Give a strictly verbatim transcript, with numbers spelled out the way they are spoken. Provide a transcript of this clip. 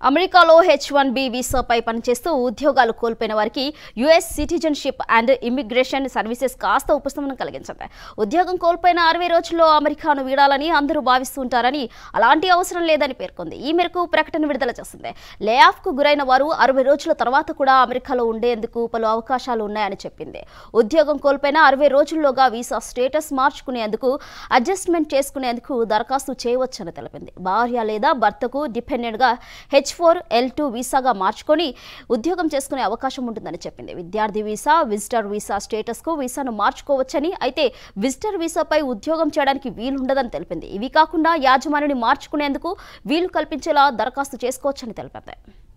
అమెరికాలో H one B వీసాపై పనిచేస్తూ ఉద్యోగాలు కోల్పోయిన వారికి US citizenship and immigration services కాస్త ఉపశమనం కలిగించింది. ఉద్యోగం కోల్పోయిన అరవై రోజుల్లో అమెరికాను వీడాలని అందరూ భావిస్తుంటారని, అలాంటి అవసరం లేదని పేర్కొంది. ఈ మేరకు ప్రకటన విడుదల చేసింది. లే ఆఫ్ కు గురైన వారు అరవై రోజుల తర్వాత కూడా అమెరికాలో ఉండేందుకు పలు అవకాశాలు ఉన్నాయని చెప్పింది. ఉద్యోగం కోల్పోయిన అరవై రోజుల్లోగా వీసా స్టేటస్ మార్చుకునేందుకు, అడ్జస్ట్మెంట్ చేసుకునేందుకు దరఖాస్తు చేయవచ్చని తెలిపింది. భార్య లేదా భర్తకు డిపెండెంట్ గా హెచ్ ఫోర్ ఎల్ టూ వీసాగా మార్చుకొని ఉద్యోగం చేసుకునే అవకాశం ఉంటుందని చెప్పింది. విద్యార్థి వీసా, విజిటర్ వీసా స్టేటస్ కు వీసాను మార్చుకోవచ్చని, అయితే విజిటర్ వీసాపై ఉద్యోగం చేయడానికి వీలుండదని తెలిపింది. ఇవి కాకుండా యాజమానిని మార్చుకునేందుకు వీలు కల్పించేలా దరఖాస్తు చేసుకోవచ్చని తెలిపింది.